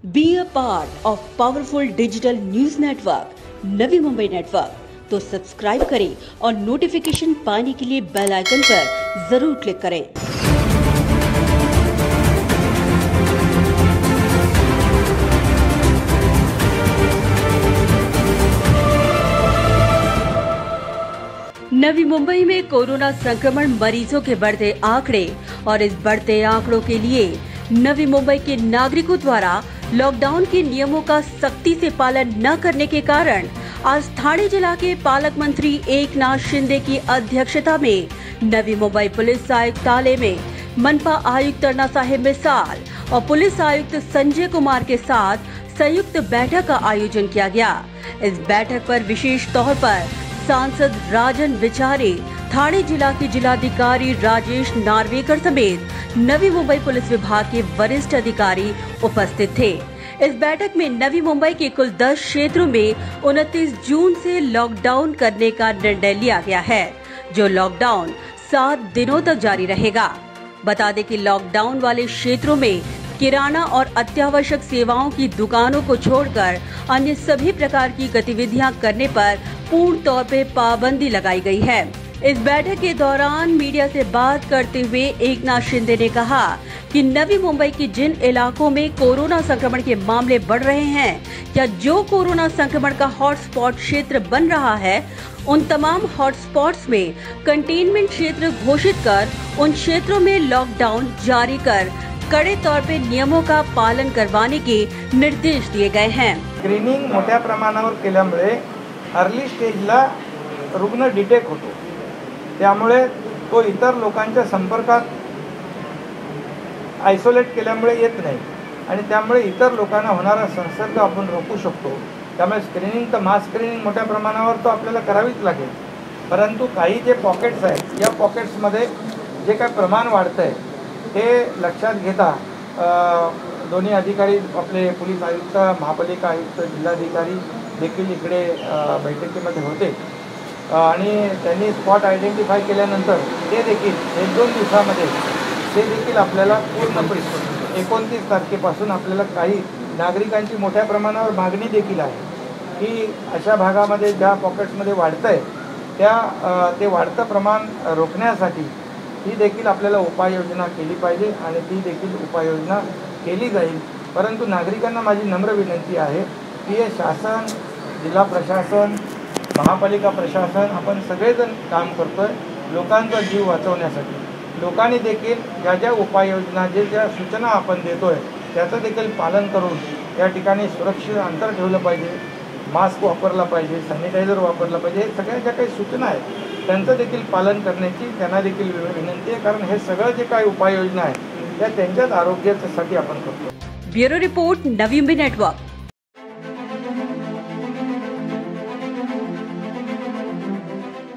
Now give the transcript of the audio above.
Be a part of powerful digital news network Navi Mumbai network. तो subscribe करें और notification पाने के लिए बेल आइकन पर जरूर क्लिक करें। नवी मुंबई में कोरोना संक्रमण मरीजों के बढ़ते आंकड़े और इस बढ़ते आंकड़ों के लिए नवी मुंबई के नागरिकों द्वारा लॉकडाउन के नियमों का सख्ती से पालन न करने के कारण आज ठाणे जिला के पालक मंत्री एकनाथ शिंदे की अध्यक्षता में नवी मुंबई पुलिस आयुक्तालय में मनपा आयुक्त अन्ना साहेब मिसाल और पुलिस आयुक्त संजय कुमार के साथ संयुक्त बैठक का आयोजन किया गया। इस बैठक पर विशेष तौर पर सांसद राजन विचारे, ठाणे जिला के जिलाधिकारी राजेश नार्वेकर समेत नवी मुंबई पुलिस विभाग के वरिष्ठ अधिकारी उपस्थित थे। इस बैठक में नवी मुंबई के कुल 10 क्षेत्रों में 29 जून से लॉकडाउन करने का निर्णय लिया गया है, जो लॉकडाउन 7 दिनों तक जारी रहेगा। बता दें कि लॉकडाउन वाले क्षेत्रों में किराना और अत्यावश्यक सेवाओं की दुकानों को छोड़कर अन्य सभी प्रकार की गतिविधियां करने पर पूर्ण तौर पर पाबंदी लगाई गई है। इस बैठक के दौरान मीडिया से बात करते हुए एकनाथ शिंदे ने कहा कि नवी मुंबई के जिन इलाकों में कोरोना संक्रमण के मामले बढ़ रहे हैं या जो कोरोना संक्रमण का हॉटस्पॉट क्षेत्र बन रहा है, उन तमाम हॉटस्पॉट्स में कंटेनमेंट क्षेत्र घोषित कर उन क्षेत्रों में लॉकडाउन जारी कर कड़े तौर पे नियमों का पालन करवाने के निर्देश दिए गए हैं। स्क्रीनिंग मोठ्या प्रमाणावर केल्यामुळे अर्ली स्टेजला रुग्ण डिटेक्ट होतो, त्यामुळे तो इतर लोकांच्या संपर्कात आयसोलेट केल्यामुळे येत नाही आणि त्यामुळे इतर लोकांना होणारा संसर्ग आपण रोखू शकतो। त्यामुळे स्क्रीनिंग तर मास स्क्रीनिंग मोठ्या प्रमाणावर तो आपल्याला करावीच लागेल, परंतु काही जे पॉकेट्स आहेत या पॉकेट्समध्ये जे काही प्रमाण वाढतंय हे लक्षात घेता दोन्ही अधिकारी आपले पोलीस आयुक्त, महापालिका आयुक्त, जिल्हाधिकारी देखील इकडे बैठकीमध्ये होते आणि त्यांनी स्पॉट आयडेंटिफाय केल्यानंतर ते देखील 1-2 दिवसामध्ये ते देखील आपल्याला पूर्णपणे 29 तारखेपासून आपल्याला काही नागरिकांची मोठ्या प्रमाणावर मागणी देखील आहे की अशा भागामध्ये ज्या पॉकेट्समध्ये वाढतंय त्या ते वाढतं प्रमाण रोखण्यासाठी ही देखील आपल्याला उपाययोजना केली पाहिजे आणि ती देखील उपाययोजना केली जाईल। परंतु नागरिकांना माझी नम्र विनंती आहे की हे शासन, जिल्हा प्रशासन, महापालिका प्रशासन आपण सगळेजण काम करतोय लोकांचा जीव वाचवण्यासाठी। लोकांनी देखील ज्या ज्या उपाययोजना ज्या सूचना आपण देतोय त्याचं देखील पालन करून या ठिकाणी सुरक्षित अंतर ठेवलं पाहिजे, मास्क वापरला पाहिजे, सॅनिटायझर वापरलं पाहिजे। हे सगळ्या ज्या काही सूचना आहेत त्यांचं देखील पालन करण्याची त्यांना देखील विनंती आहे, कारण हे सगळं जे काही उपाययोजना आहे त्या त्यांच्याच आरोग्यासाठी आपण करतो। Bureau report Navi Mumbai network.